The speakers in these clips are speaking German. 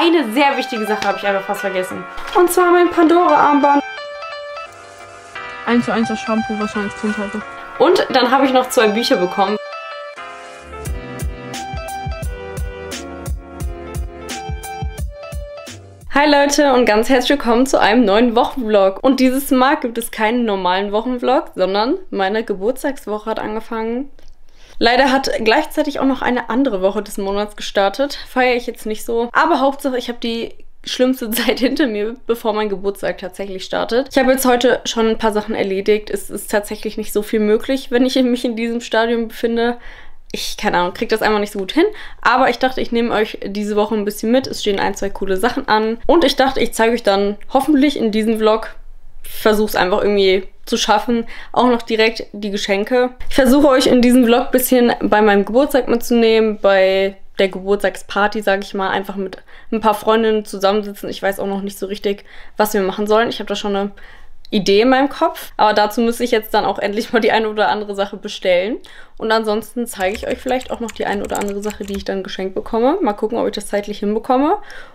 eine sehr wichtige Sache habe ich einfach fast vergessen. Und zwar mein Pandora-Armband. 1:1 das Shampoo, was man als Kind hatte. Und dann habe ich noch 2 Bücher bekommen. Hi Leute und ganz herzlich willkommen zu einem neuen Wochenvlog. Und dieses Mal gibt es keinen normalen Wochenvlog, sondern meine Geburtstagswoche hat angefangen. Leider hat gleichzeitig auch noch eine andere Woche des Monats gestartet. Feiere ich jetzt nicht so. Aber Hauptsache, ich habe die schlimmste Zeit hinter mir, bevor mein Geburtstag tatsächlich startet. Ich habe jetzt heute schon ein paar Sachen erledigt. Es ist tatsächlich nicht so viel möglich, wenn ich mich in diesem Stadium befinde. Ich, keine Ahnung, kriege das einfach nicht so gut hin. Aber ich dachte, ich nehme euch diese Woche ein bisschen mit. Es stehen 1, 2 coole Sachen an. Und ich dachte, ich zeige euch dann hoffentlich in diesem Vlog, ich versuche es einfach irgendwie zu schaffen, auch noch direkt die Geschenke. Ich versuche euch in diesem Vlog ein bisschen bei meinem Geburtstag mitzunehmen, bei der Geburtstagsparty, sage ich mal, einfach mit ein paar Freundinnen zusammensitzen. Ich weiß auch noch nicht so richtig, was wir machen sollen. Ich habe da schon eine Idee in meinem Kopf, aber dazu müsste ich jetzt dann auch endlich mal die eine oder andere Sache bestellen. Und ansonsten zeige ich euch vielleicht auch noch die eine oder andere Sache, die ich dann geschenkt bekomme. Mal gucken, ob ich das zeitlich hinbekomme.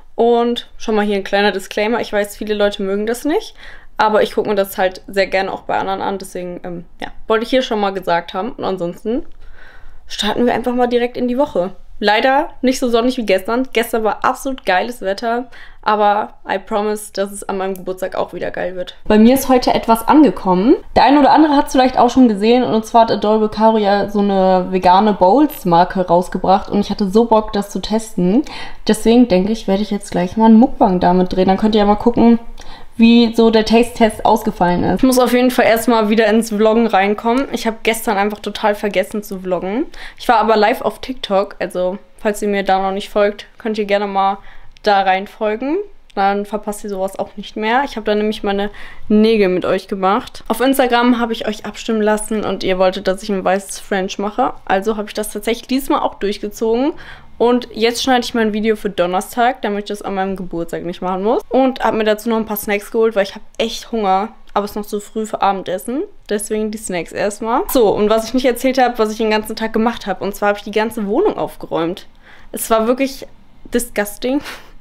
Und schon mal hier ein kleiner Disclaimer. Ich weiß, viele Leute mögen das nicht, aber ich gucke mir das halt sehr gerne auch bei anderen an. Deswegen, ja, wollte ich hier schon mal gesagt haben. Und ansonsten starten wir einfach mal direkt in die Woche. Leider nicht so sonnig wie gestern. Gestern war absolut geiles Wetter, aber I promise, dass es an meinem Geburtstag auch wieder geil wird. Bei mir ist heute etwas angekommen. Der eine oder andere hat es vielleicht auch schon gesehen, und zwar hat Adore Caro ja so eine vegane Bowls-Marke rausgebracht und ich hatte so Bock, das zu testen. Deswegen denke ich, werde ich jetzt gleich mal einen Mukbang damit drehen. Dann könnt ihr ja mal gucken, wie so der Taste-Test ausgefallen ist. Ich muss auf jeden Fall erstmal wieder ins Vloggen reinkommen. Ich habe gestern einfach total vergessen zu vloggen. Ich war aber live auf TikTok, also falls ihr mir da noch nicht folgt, könnt ihr gerne mal da rein folgen. Dann verpasst ihr sowas auch nicht mehr. Ich habe da nämlich meine Nägel mit euch gemacht. Auf Instagram habe ich euch abstimmen lassen und ihr wolltet, dass ich ein weißes French mache. Also habe ich das tatsächlich diesmal auch durchgezogen. Und jetzt schneide ich mein Video für Donnerstag, damit ich das an meinem Geburtstag nicht machen muss. Und habe mir dazu noch ein paar Snacks geholt, weil ich habe echt Hunger. Aber es ist noch zu früh für Abendessen. Deswegen die Snacks erstmal. So, und was ich nicht erzählt habe, was ich den ganzen Tag gemacht habe. Und zwar habe ich die ganze Wohnung aufgeräumt. Es war wirklich disgusting.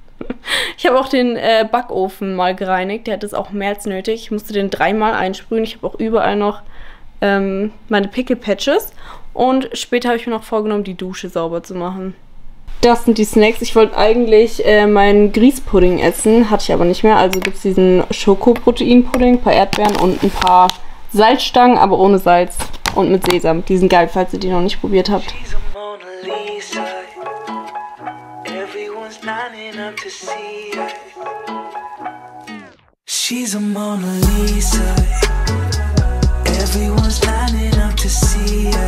Ich habe auch den Backofen mal gereinigt. Der hat es auch mehr als nötig. Ich musste den 3-mal einsprühen. Ich habe auch überall noch meine Pickle-Patches. Und später habe ich mir noch vorgenommen, die Dusche sauber zu machen. Das sind die Snacks. Ich wollte eigentlich meinen Grießpudding essen, hatte ich aber nicht mehr. Also gibt es diesen Schokoproteinpudding, ein paar Erdbeeren und ein paar Salzstangen, aber ohne Salz und mit Sesam. Die sind geil, falls ihr die noch nicht probiert habt. She's a Mona Lisa. Everyone's lining up to see her.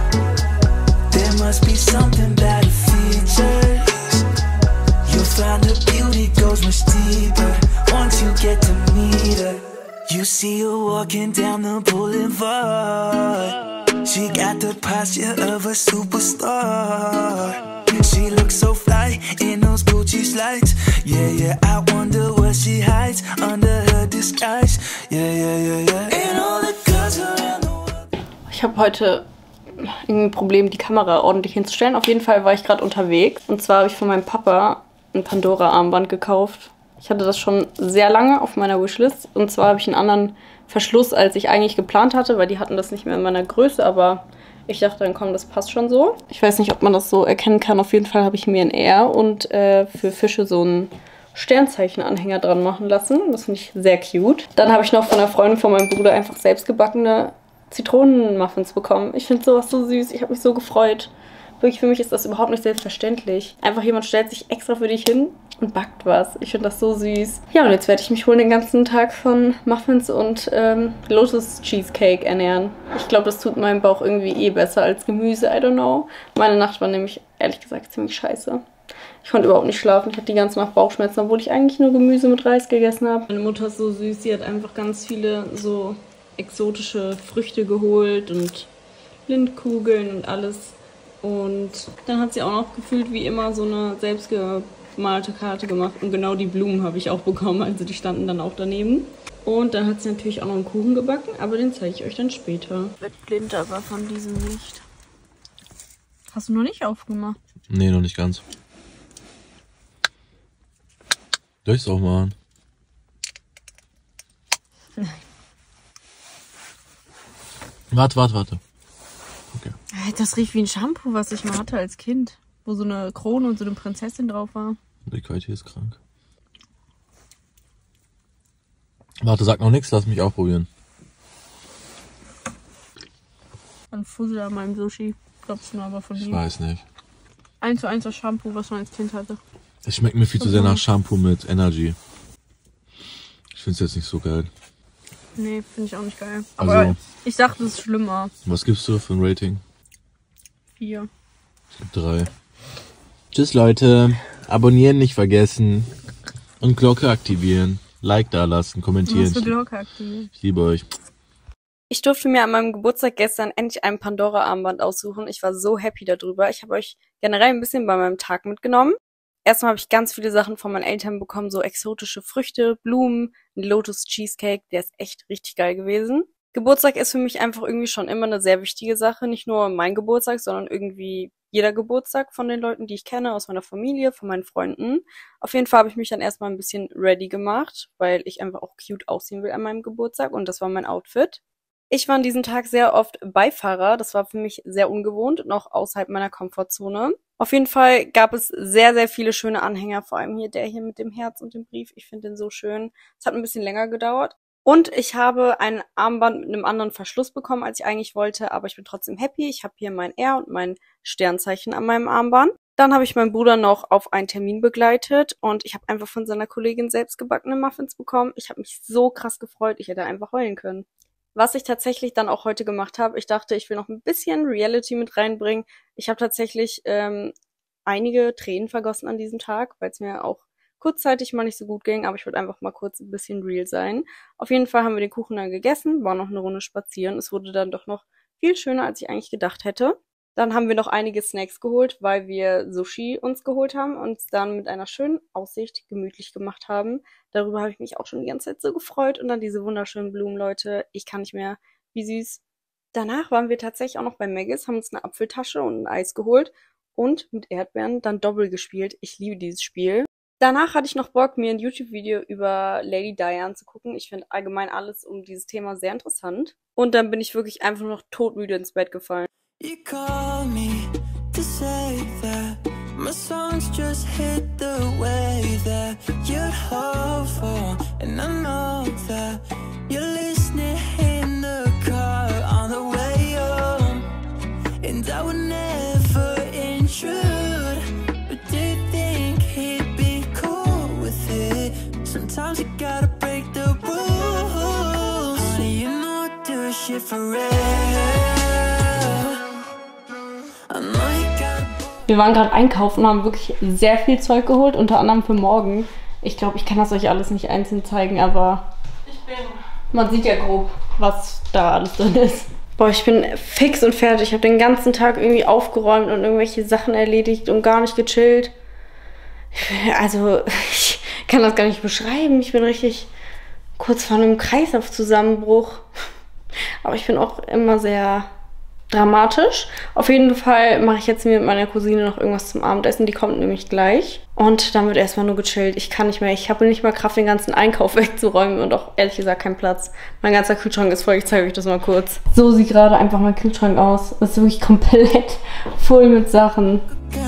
There must be something about her features. You'll find her beauty goes much deeper once you get to meet her. You see her walking down the boulevard. She got the posture of a superstar. She looks so fly in those Gucci slides. Yeah, yeah, I wonder what she hides under her disguise. Yeah, yeah, yeah, yeah. And all the girls around the world. Ich habe heute irgendwie ein Problem, die Kamera ordentlich hinzustellen. Auf jeden Fall war ich gerade unterwegs. Und zwar habe ich von meinem Papa ein Pandora-Armband gekauft. Ich hatte das schon sehr lange auf meiner Wishlist. Und zwar habe ich einen anderen Verschluss, als ich eigentlich geplant hatte, weil die hatten das nicht mehr in meiner Größe, aber ich dachte dann, komm, das passt schon so. Ich weiß nicht, ob man das so erkennen kann. Auf jeden Fall habe ich mir ein R und für Fische so einen Sternzeichen-Anhänger dran machen lassen. Das finde ich sehr cute. Dann habe ich noch von einer Freundin von meinem Bruder einfach selbstgebackene Zitronenmuffins bekommen. Ich finde sowas so süß. Ich habe mich so gefreut. Wirklich, für mich ist das überhaupt nicht selbstverständlich. Einfach jemand stellt sich extra für dich hin und backt was. Ich finde das so süß. Ja, und jetzt werde ich mich wohl den ganzen Tag von Muffins und Lotus Cheesecake ernähren. Ich glaube, das tut meinem Bauch irgendwie eh besser als Gemüse. I don't know. Meine Nacht war nämlich, ehrlich gesagt, ziemlich scheiße. Ich konnte überhaupt nicht schlafen. Ich hatte die ganze Nacht Bauchschmerzen, obwohl ich eigentlich nur Gemüse mit Reis gegessen habe. Meine Mutter ist so süß. Sie hat einfach ganz viele so exotische Früchte geholt und Lindkugeln und alles. Und dann hat sie auch noch gefühlt wie immer so eine selbstgemalte Karte gemacht. Und genau die Blumen habe ich auch bekommen, also die standen dann auch daneben. Und dann hat sie natürlich auch noch einen Kuchen gebacken, aber den zeige ich euch dann später. Ich werde blind aber von diesem Licht. Hast du noch nicht aufgemacht? Nee, noch nicht ganz. Soll ich's auch machen? Warte. Okay. Das riecht wie ein Shampoo, was ich mal hatte als Kind. Wo so eine Krone und so eine Prinzessin drauf war. Die Qualität ist krank. Warte, sag noch nichts, lass mich auch probieren. Ein Fussel an meinem Sushi. Glaubst du nur aber von Ich mir. weiß nicht. 1:1 das Shampoo, was man als Kind hatte. Es schmeckt mir viel zu sehr nach Shampoo mit Energy. Ich find's jetzt nicht so geil. Nee, finde ich auch nicht geil. Also- Aber ich sag, das ist schlimmer. Was gibst du für ein Rating? 4. Ich geb 3. Tschüss Leute, abonnieren nicht vergessen und Glocke aktivieren, Like da lassen, Du kommentieren. musst die Glocke aktivieren. Ich liebe euch. Ich durfte mir an meinem Geburtstag gestern endlich ein Pandora-Armband aussuchen. Ich war so happy darüber. Ich habe euch generell ein bisschen bei meinem Tag mitgenommen. Erstmal habe ich ganz viele Sachen von meinen Eltern bekommen, so exotische Früchte, Blumen, ein Lotus Cheesecake, der ist echt richtig geil gewesen. Geburtstag ist für mich einfach irgendwie schon immer eine sehr wichtige Sache. Nicht nur mein Geburtstag, sondern irgendwie jeder Geburtstag von den Leuten, die ich kenne, aus meiner Familie, von meinen Freunden. Auf jeden Fall habe ich mich dann erstmal ein bisschen ready gemacht, weil ich einfach auch cute aussehen will an meinem Geburtstag und das war mein Outfit. Ich war an diesem Tag sehr oft Beifahrer. Das war für mich sehr ungewohnt und auch außerhalb meiner Komfortzone. Auf jeden Fall gab es sehr, sehr viele schöne Anhänger, vor allem der hier mit dem Herz und dem Brief. Ich finde den so schön. Es hat ein bisschen länger gedauert. Und ich habe ein Armband mit einem anderen Verschluss bekommen, als ich eigentlich wollte, aber ich bin trotzdem happy. Ich habe hier mein R und mein Sternzeichen an meinem Armband. Dann habe ich meinen Bruder noch auf einen Termin begleitet und ich habe einfach von seiner Kollegin selbst gebackene Muffins bekommen. Ich habe mich so krass gefreut, ich hätte einfach heulen können. Was ich tatsächlich dann auch heute gemacht habe, ich dachte, ich will noch ein bisschen Reality mit reinbringen. Ich habe tatsächlich einige Tränen vergossen an diesem Tag, weil es mir auch kurzzeitig mal nicht so gut ging, aber ich wollte einfach mal kurz ein bisschen real sein. Auf jeden Fall haben wir den Kuchen dann gegessen, waren noch eine Runde spazieren. Es wurde dann doch noch viel schöner, als ich eigentlich gedacht hätte. Dann haben wir noch einige Snacks geholt, weil wir Sushi uns geholt haben und uns dann mit einer schönen Aussicht gemütlich gemacht haben. Darüber habe ich mich auch schon die ganze Zeit so gefreut. Und dann diese wunderschönen Blumen, Leute. Ich kann nicht mehr. Wie süß. Danach waren wir tatsächlich auch noch bei Maggis, haben uns eine Apfeltasche und ein Eis geholt und mit Erdbeeren dann Doppel gespielt. Ich liebe dieses Spiel. Danach hatte ich noch Bock, mir ein YouTube-Video über Lady Di anzugucken. Ich finde allgemein alles um dieses Thema sehr interessant. Und dann bin ich wirklich einfach nur noch todmüde ins Bett gefallen. You call me to say that my songs just hit the way that you'd hope for, and I know that you're listening in the car on the way home, and I would never intrude, but do you think he'd be cool with it? Sometimes you gotta break the rules. Honey, you know I do shit for real. Wir waren gerade einkaufen und haben wirklich sehr viel Zeug geholt, unter anderem für morgen. Ich glaube, ich kann das euch alles nicht einzeln zeigen, aber man sieht ja grob, was da alles drin ist. Boah, ich bin fix und fertig. Ich habe den ganzen Tag irgendwie aufgeräumt und irgendwelche Sachen erledigt und gar nicht gechillt. Also, ich kann das gar nicht beschreiben. Ich bin richtig kurz vor einem Kreislaufzusammenbruch. Aber ich bin auch immer sehr dramatisch. Auf jeden Fall mache ich jetzt mit meiner Cousine noch irgendwas zum Abendessen. Die kommt nämlich gleich. Und dann wird erstmal nur gechillt. Ich kann nicht mehr. Ich habe nicht mal Kraft, den ganzen Einkauf wegzuräumen und auch ehrlich gesagt keinen Platz. Mein ganzer Kühlschrank ist voll. Ich zeige euch das mal kurz. So sieht gerade einfach mein Kühlschrank aus. Das ist wirklich komplett voll mit Sachen.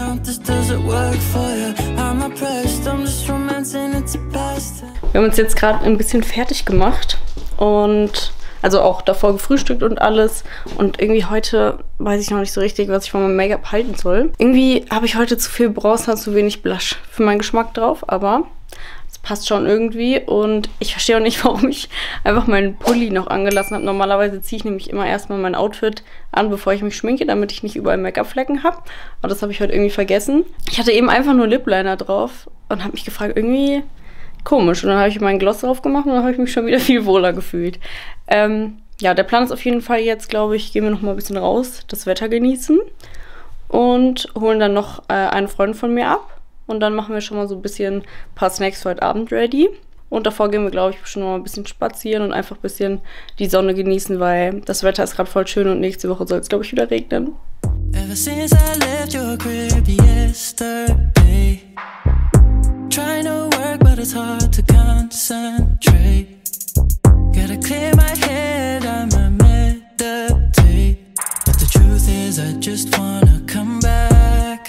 Wir haben uns jetzt gerade ein bisschen fertig gemacht und also auch davor gefrühstückt und alles. Und irgendwie heute weiß ich noch nicht so richtig, was ich von meinem Make-up halten soll. Irgendwie habe ich heute zu viel Bronzer, zu wenig Blush für meinen Geschmack drauf. Aber es passt schon irgendwie. Und ich verstehe auch nicht, warum ich einfach meinen Pulli noch angelassen habe. Normalerweise ziehe ich nämlich immer erstmal mein Outfit an, bevor ich mich schminke, damit ich nicht überall Make-up-Flecken habe. Aber das habe ich heute irgendwie vergessen. Ich hatte eben einfach nur Lip Liner drauf und habe mich gefragt, irgendwie komisch. Und dann habe ich meinen Gloss drauf gemacht und dann habe ich mich schon wieder viel wohler gefühlt. Ja, der Plan ist auf jeden Fall jetzt, glaube ich, gehen wir noch mal ein bisschen raus, das Wetter genießen und holen dann noch eine Freundin von mir ab. Und dann machen wir schon mal so ein bisschen paar Snacks für heute Abend ready. Und davor gehen wir, glaube ich, bestimmt noch mal ein bisschen spazieren und einfach ein bisschen die Sonne genießen, weil das Wetter ist gerade voll schön und nächste Woche soll es, glaube ich, wieder regnen. Ever since I left your crib yesterday, trying to work, but it's hard to concentrate. Gotta clear my head, I'ma meditate. But the truth is I just wanna come back.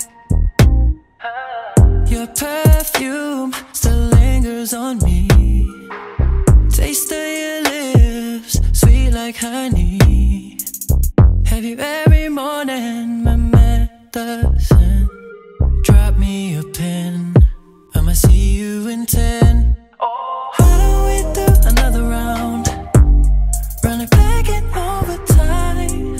Your perfume still lingers on me. Taste of your lips, sweet like honey. Have you every morning, my medicine. Drop me a pin, I'ma see you in 10. Why don't we do another round? Run it back in overtime.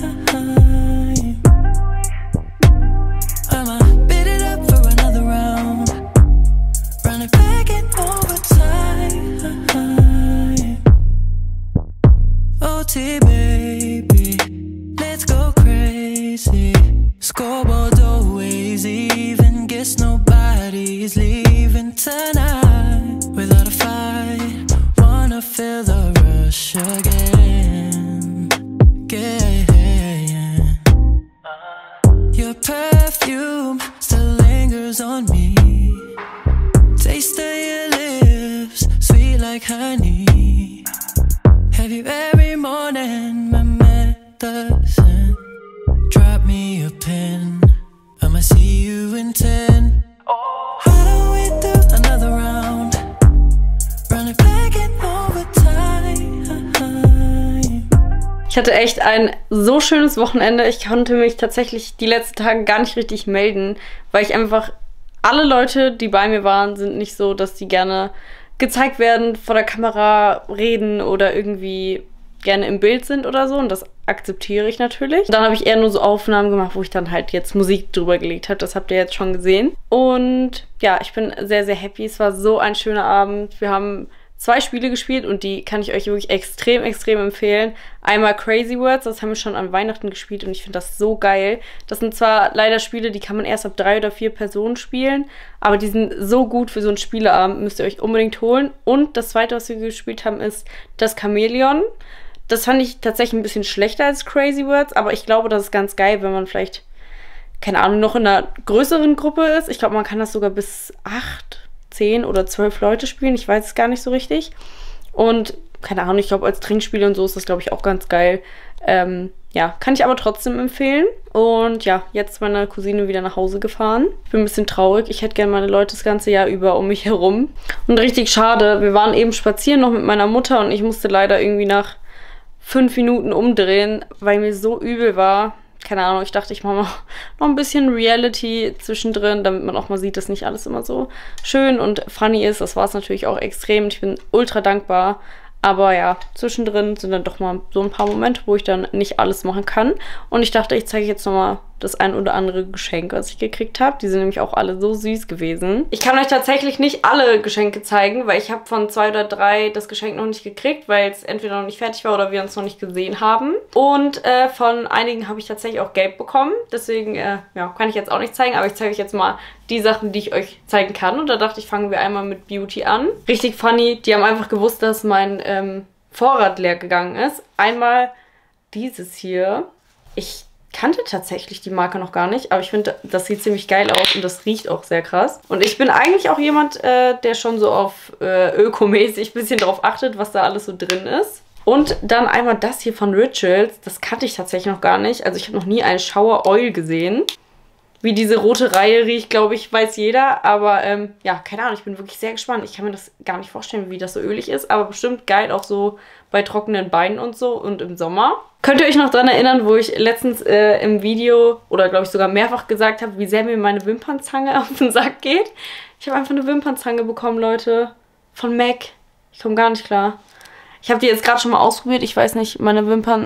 I'ma beat it up for another round. Run it back in overtime. OT baby, let's go crazy. Scoreboard always even, guess nobody's leaving tonight without a fight. Wanna feel the rush again, again. Your perfume still lingers on me. Taste of your lips, sweet like honey. Have you every morning, my medicine. Drop me a pin, I'ma see you in 10. Why don't we do another round? Run it back in overtime. Ich hatte echt ein so schönes Wochenende. Ich konnte mich tatsächlich die letzten Tage gar nicht richtig melden, weil ich einfach, alle Leute, die bei mir waren, sind nicht so, dass die gerne gezeigt werden, vor der Kamera reden oder irgendwie gerne im Bild sind oder so, und das akzeptiere ich natürlich. Dann habe ich eher nur so Aufnahmen gemacht, wo ich dann halt jetzt Musik drüber gelegt habe. Das habt ihr jetzt schon gesehen. Und ja, ich bin sehr, sehr happy. Es war so ein schöner Abend. Wir haben 2 Spiele gespielt und die kann ich euch wirklich extrem, extrem empfehlen. Einmal Crazy Words, das haben wir schon an Weihnachten gespielt und ich finde das so geil. Das sind zwar leider Spiele, die kann man erst ab 3 oder 4 Personen spielen, aber die sind so gut für so einen Spieleabend, müsst ihr euch unbedingt holen. Und das zweite, was wir gespielt haben, ist das Chamäleon. Das fand ich tatsächlich ein bisschen schlechter als Crazy Words, aber ich glaube, das ist ganz geil, wenn man vielleicht, keine Ahnung, noch in einer größeren Gruppe ist. Ich glaube, man kann das sogar bis 8, 10 oder 12 Leute spielen. Ich weiß es gar nicht so richtig. Und, keine Ahnung, ich glaube, als Trinkspiel und so ist das, glaube ich, auch ganz geil. Ja, kann ich aber trotzdem empfehlen. Und ja, jetzt ist meine Cousine wieder nach Hause gefahren. Ich bin ein bisschen traurig. Ich hätte gerne meine Leute das ganze Jahr über um mich herum. Und richtig schade, wir waren eben spazieren noch mit meiner Mutter und ich musste leider irgendwie nach 5 Minuten umdrehen, weil mir so übel war. Keine Ahnung, ich dachte, ich mache noch ein bisschen Reality zwischendrin, damit man auch mal sieht, dass nicht alles immer so schön und funny ist. Das war es natürlich auch extrem. Ich bin ultra dankbar. Aber ja, zwischendrin sind dann doch mal so ein paar Momente, wo ich dann nicht alles machen kann. Und ich dachte, ich zeige jetzt nochmal das ein oder andere Geschenk, was ich gekriegt habe. Die sind nämlich auch alle so süß gewesen. Ich kann euch tatsächlich nicht alle Geschenke zeigen, weil ich habe von 2 oder 3 das Geschenk noch nicht gekriegt, weil es entweder noch nicht fertig war oder wir uns noch nicht gesehen haben. Und von einigen habe ich tatsächlich auch Geld bekommen. Deswegen ja, kann ich jetzt auch nicht zeigen, aber ich zeige euch jetzt mal die Sachen, die ich euch zeigen kann. Und da dachte ich, fangen wir einmal mit Beauty an. Richtig funny, die haben einfach gewusst, dass mein Vorrat leer gegangen ist. Einmal dieses hier. Ich kannte tatsächlich die Marke noch gar nicht, aber ich finde, das sieht ziemlich geil aus und das riecht auch sehr krass. Und ich bin eigentlich auch jemand, der schon so auf ökomäßig ein bisschen drauf achtet, was da alles so drin ist. Und dann einmal das hier von Rituals. Das kannte ich tatsächlich noch gar nicht. Also ich habe noch nie ein Shower Oil gesehen. Wie diese rote Reihe riecht, glaube ich, weiß jeder. Aber ja, keine Ahnung, ich bin wirklich sehr gespannt. Ich kann mir das gar nicht vorstellen, wie das so ölig ist. Aber bestimmt geil auch so bei trockenen Beinen und so und im Sommer. Könnt ihr euch noch daran erinnern, wo ich letztens im Video oder glaube ich sogar mehrfach gesagt habe, wie sehr mir meine Wimpernzange auf den Sack geht? Ich habe einfach eine Wimpernzange bekommen, Leute. Von MAC. Ich komme gar nicht klar. Ich habe die jetzt gerade schon mal ausprobiert. Ich weiß nicht, meine Wimpern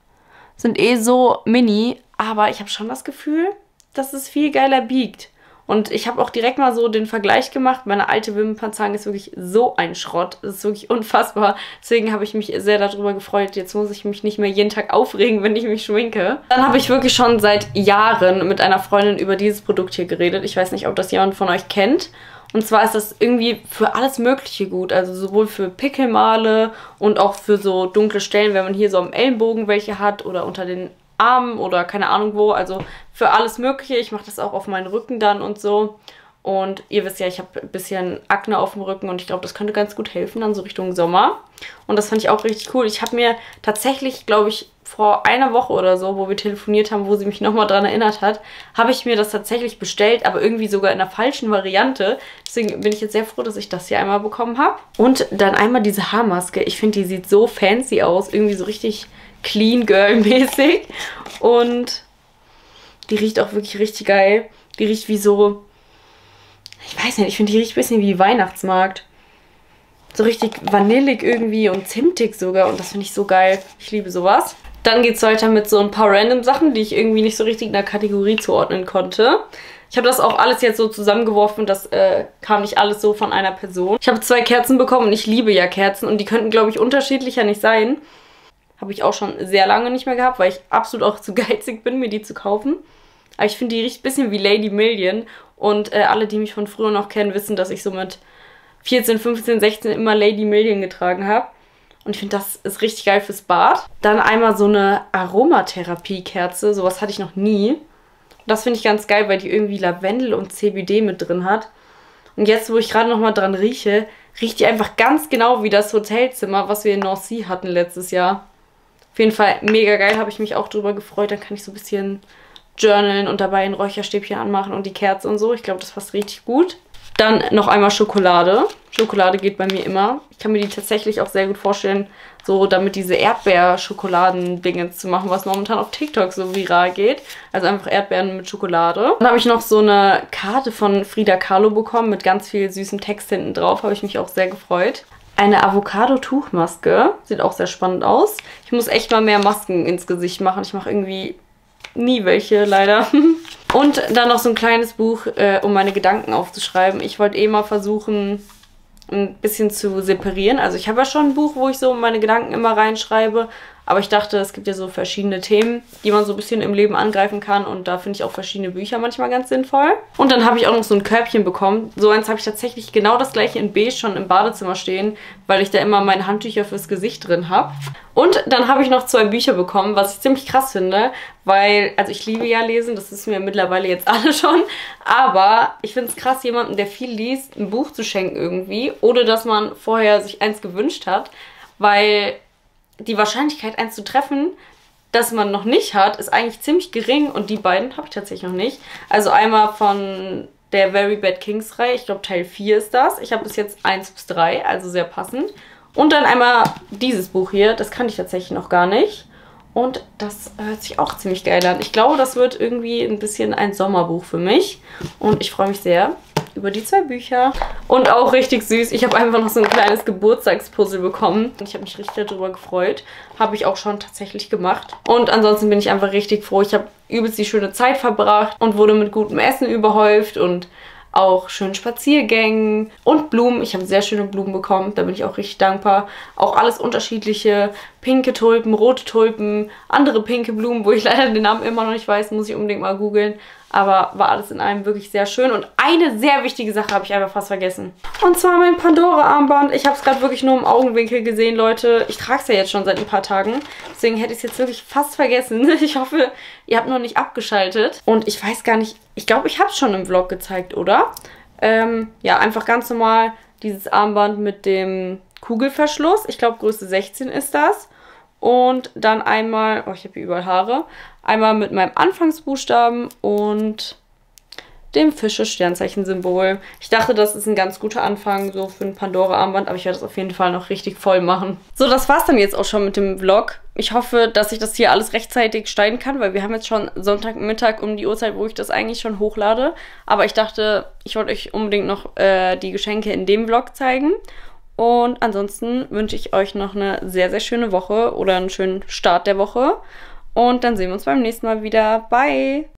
sind eh so mini. Aber ich habe schon das Gefühl, dass es viel geiler biegt. Und ich habe auch direkt mal so den Vergleich gemacht. Meine alte Wimpernzange ist wirklich so ein Schrott. Das ist wirklich unfassbar. Deswegen habe ich mich sehr darüber gefreut. Jetzt muss ich mich nicht mehr jeden Tag aufregen, wenn ich mich schminke. Dann habe ich wirklich schon seit Jahren mit einer Freundin über dieses Produkt hier geredet. Ich weiß nicht, ob das jemand von euch kennt. Und zwar ist das irgendwie für alles Mögliche gut. Also sowohl für Pickelmale und auch für so dunkle Stellen, wenn man hier so am Ellenbogen welche hat oder unter den Armen oder keine Ahnung wo. Also für alles Mögliche. Ich mache das auch auf meinen Rücken dann und so. Und ihr wisst ja, ich habe ein bisschen Akne auf dem Rücken und ich glaube, das könnte ganz gut helfen, dann so Richtung Sommer. Und das fand ich auch richtig cool. Ich habe mir tatsächlich, glaube ich, vor einer Woche oder so, wo wir telefoniert haben, wo sie mich nochmal dran erinnert hat, habe ich mir das tatsächlich bestellt, aber irgendwie sogar in der falschen Variante. Deswegen bin ich jetzt sehr froh, dass ich das hier einmal bekommen habe. Und dann einmal diese Haarmaske. Ich finde, die sieht so fancy aus. Irgendwie so richtig clean girl-mäßig. Und die riecht auch wirklich richtig geil. Die riecht wie so... Ich weiß nicht, ich finde, die riecht ein bisschen wie Weihnachtsmarkt. So richtig vanillig irgendwie und zimtig sogar. Und das finde ich so geil. Ich liebe sowas. Dann geht es weiter mit so ein paar random Sachen, die ich irgendwie nicht so richtig in der Kategorie zuordnen konnte. Ich habe das auch alles jetzt so zusammengeworfen. Das kam nicht alles so von einer Person. Ich habe 2 Kerzen bekommen und ich liebe ja Kerzen. Und die könnten, glaube ich, unterschiedlicher nicht sein. Habe ich auch schon sehr lange nicht mehr gehabt, weil ich absolut auch zu geizig bin, mir die zu kaufen. Aber ich finde, die riecht ein bisschen wie Lady Million. Und alle, die mich von früher noch kennen, wissen, dass ich so mit 14, 15, 16 immer Lady Million getragen habe. Und ich finde, das ist richtig geil fürs Bad. Dann einmal so eine Aromatherapie-Kerze. Sowas hatte ich noch nie. Das finde ich ganz geil, weil die irgendwie Lavendel und CBD mit drin hat. Und jetzt, wo ich gerade noch mal dran rieche, riecht die einfach ganz genau wie das Hotelzimmer, was wir in North Sea hatten letztes Jahr. Auf jeden Fall mega geil, habe ich mich auch drüber gefreut. Dann kann ich so ein bisschen journalen und dabei ein Räucherstäbchen anmachen und die Kerze und so. Ich glaube, das passt richtig gut. Dann noch einmal Schokolade. Schokolade geht bei mir immer. Ich kann mir die tatsächlich auch sehr gut vorstellen, so damit diese Erdbeer-Schokoladen-Dinge zu machen, was momentan auf TikTok so viral geht. Also einfach Erdbeeren mit Schokolade. Dann habe ich noch so eine Karte von Frida Kahlo bekommen mit ganz viel süßem Text hinten drauf. Habe ich mich auch sehr gefreut. Eine Avocado-Tuchmaske. Sieht auch sehr spannend aus. Ich muss echt mal mehr Masken ins Gesicht machen. Ich mache irgendwie nie welche, leider. Und dann noch so ein kleines Buch, um meine Gedanken aufzuschreiben. Ich wollte mal versuchen, ein bisschen zu separieren. Also ich habe ja schon ein Buch, wo ich so meine Gedanken immer reinschreibe. Aber ich dachte, es gibt ja so verschiedene Themen, die man so ein bisschen im Leben angreifen kann. Und da finde ich auch verschiedene Bücher manchmal ganz sinnvoll. Und dann habe ich auch noch so ein Körbchen bekommen. So eins habe ich tatsächlich genau das gleiche in beige schon im Badezimmer stehen, weil ich da immer meine Handtücher fürs Gesicht drin habe. Und dann habe ich noch 2 Bücher bekommen, was ich ziemlich krass finde. Weil, also ich liebe ja lesen, das ist mir mittlerweile jetzt alle schon. Aber ich finde es krass, jemandem, der viel liest, ein Buch zu schenken irgendwie. Ohne dass man vorher sich eins gewünscht hat. Weil die Wahrscheinlichkeit, eins zu treffen, das man noch nicht hat, ist eigentlich ziemlich gering. Und die beiden habe ich tatsächlich noch nicht. Also einmal von der Very Bad Kings Reihe. Ich glaube, Teil 4 ist das. Ich habe bis jetzt 1 bis 3, also sehr passend. Und dann einmal dieses Buch hier. Das kannte ich tatsächlich noch gar nicht. Und das hört sich auch ziemlich geil an. Ich glaube, das wird irgendwie ein bisschen ein Sommerbuch für mich. Und ich freue mich sehr über die 2 Bücher. Und auch richtig süß. Ich habe einfach noch so ein kleines Geburtstagspuzzle bekommen. Und ich habe mich richtig darüber gefreut. Habe ich auch schon tatsächlich gemacht. Und ansonsten bin ich einfach richtig froh. Ich habe übelst die schöne Zeit verbracht und wurde mit gutem Essen überhäuft und auch schönen Spaziergängen und Blumen. Ich habe sehr schöne Blumen bekommen, da bin ich auch richtig dankbar. Auch alles unterschiedliche, pinke Tulpen, rote Tulpen, andere pinke Blumen, wo ich leider den Namen immer noch nicht weiß, muss ich unbedingt mal googeln. Aber war alles in allem wirklich sehr schön. Und eine sehr wichtige Sache habe ich einfach fast vergessen. Und zwar mein Pandora-Armband. Ich habe es gerade wirklich nur im Augenwinkel gesehen, Leute. Ich trage es ja jetzt schon seit ein paar Tagen. Deswegen hätte ich es jetzt wirklich fast vergessen. Ich hoffe, ihr habt noch nicht abgeschaltet. Und ich weiß gar nicht, ich glaube, ich habe es schon im Vlog gezeigt, oder? Ja, einfach ganz normal dieses Armband mit dem Kugelverschluss. Ich glaube, Größe 16 ist das. Und dann einmal, oh, ich habe hier überall Haare, einmal mit meinem Anfangsbuchstaben und dem Fische-Sternzeichen-Symbol. Ich dachte, das ist ein ganz guter Anfang so für ein Pandora-Armband, aber ich werde das auf jeden Fall noch richtig voll machen. So, das war's dann jetzt auch schon mit dem Vlog. Ich hoffe, dass ich das hier alles rechtzeitig schneiden kann, weil wir haben jetzt schon Sonntagmittag um die Uhrzeit, wo ich das eigentlich schon hochlade. Aber ich dachte, ich wollte euch unbedingt noch die Geschenke in dem Vlog zeigen. Und ansonsten wünsche ich euch noch eine sehr, sehr schöne Woche oder einen schönen Start der Woche. Und dann sehen wir uns beim nächsten Mal wieder. Bye!